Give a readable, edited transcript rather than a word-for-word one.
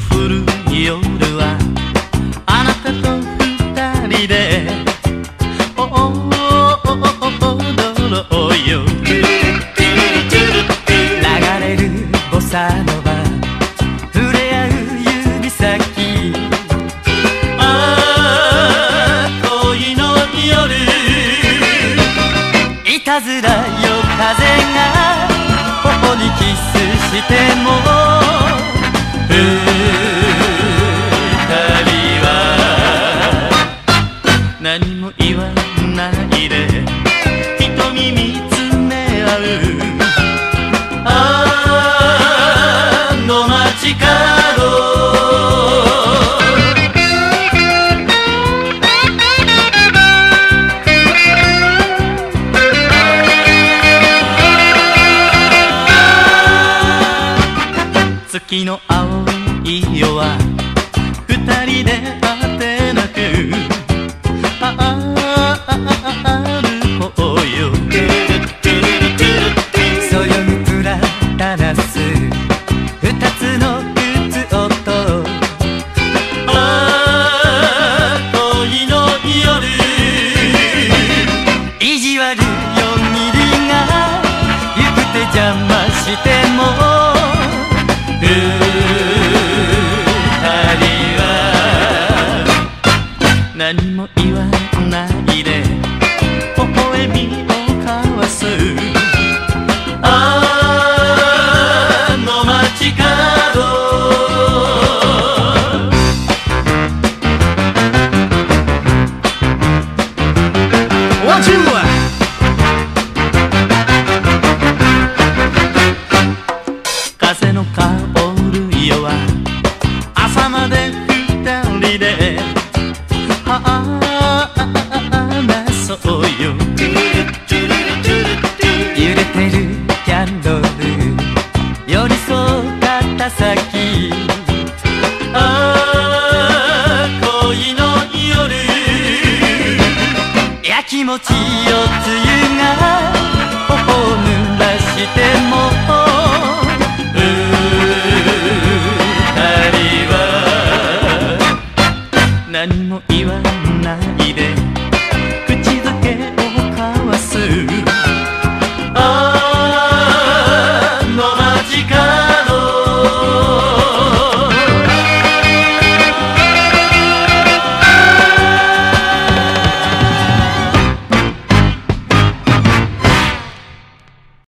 降る夜はあなたと二人で踊ろうよ。流れるボサノバ触れ合う指先、ああ恋の夜、いたずらよ風が頬にキスしても二人は何も言わないで瞳見つめ合う。あの街角月の青い夜は二人で果てなく歩こうよ。そよぐプラダナス二つの靴音、恋の夜、意地悪よにりが行く手邪魔しても二人は何も言わないで微笑みを交わす。あの街角風の香る夜は朝まで二人で話そうよ。揺れてるキャンドル寄り添う肩先、恋の夜、やきもちよつゆが頬を濡らしても何も言わないで口づけを交わす。